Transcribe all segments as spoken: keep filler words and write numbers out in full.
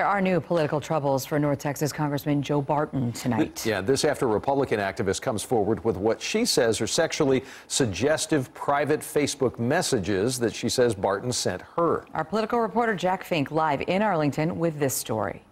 There are new political troubles for North Texas Congressman Joe Barton tonight. Yeah, this after a Republican activist comes forward with what she says are sexually suggestive private Facebook messages that she says Barton sent her. Our political reporter Jack Fink live in Arlington with this story.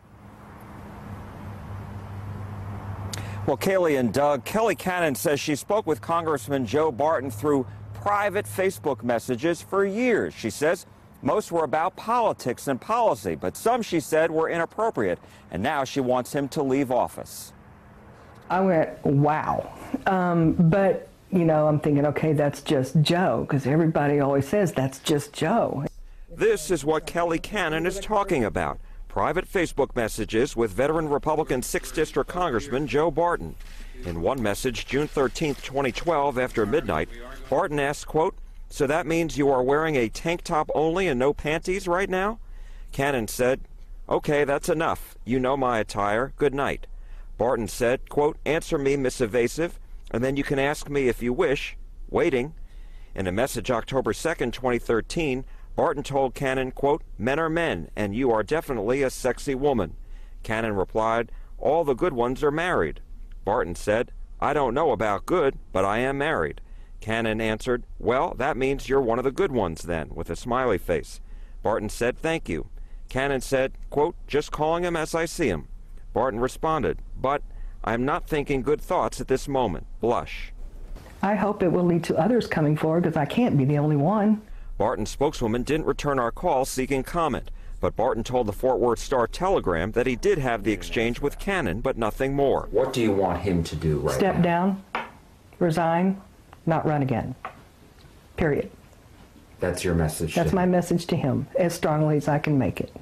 Well, Kaylee and Doug, Kelly Cannon says she spoke with Congressman Joe Barton through private Facebook messages for years. She says most were about politics and policy, but some, she said, were inappropriate, and now she wants him to leave office. I went, wow. Um, but, you know, I'm thinking, okay, that's just Joe, because everybody always says that's just Joe. This is what Kelly Cannon is talking about. Private Facebook messages with veteran Republican sixth District Congressman Joe Barton. In one message, June thirteenth, twenty twelve, after midnight, Barton asked, quote, "So that means you are wearing a tank top only and no panties right now?" Cannon said, "Okay, that's enough. You know my attire. Good night." Barton said, quote, "Answer me, Miss Evasive, and then you can ask me if you wish. Waiting." In a message October second, twenty thirteen, Barton told Cannon, quote, "Men are men, and you are definitely a sexy woman." Cannon replied, "All the good ones are married." Barton said, "I don't know about good, but I am married." Cannon answered, "Well, that means you're one of the good ones then," with a smiley face. Barton said, "Thank you." Cannon said, quote, "Just calling him as I see him." Barton responded, "But I'm not thinking good thoughts at this moment." Blush. I hope it will lead to others coming forward, because I can't be the only one. Barton's spokeswoman didn't return our call seeking comment, but Barton told the Fort Worth Star-Telegram that he did have the exchange with Cannon, but nothing more. What do you want him to do right Step now? down, resign, not run again. Period. That's your message. That's to my him. message to him, as strongly as I can make it.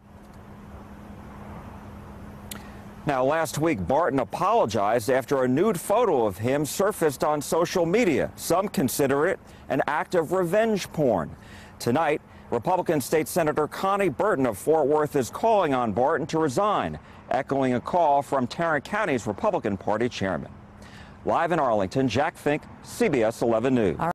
Now, last week, Barton apologized after a nude photo of him surfaced on social media. Some consider it an act of revenge porn. Tonight, Republican State Senator Connie Burton of Fort Worth is calling on Barton to resign, echoing a call from Tarrant County's Republican Party chairman. Live in Arlington, Jack Fink, C B S eleven News.